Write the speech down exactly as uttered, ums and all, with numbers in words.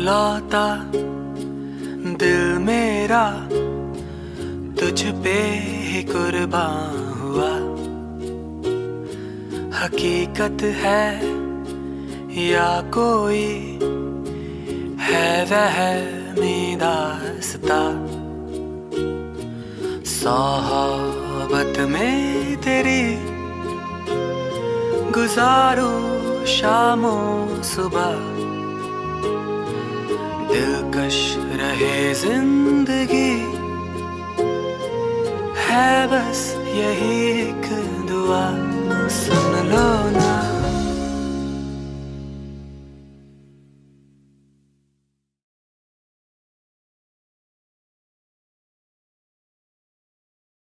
इकलौता दिल मेरा तुझ पे ही कुर्बान हुआ। हकीकत है या कोई है वहमी दास्ता, सोहबत में तेरी गुजारू शामो सुबह। दिलकश रहे जिंदगी है बस यही एक दुआ। सुन लो ना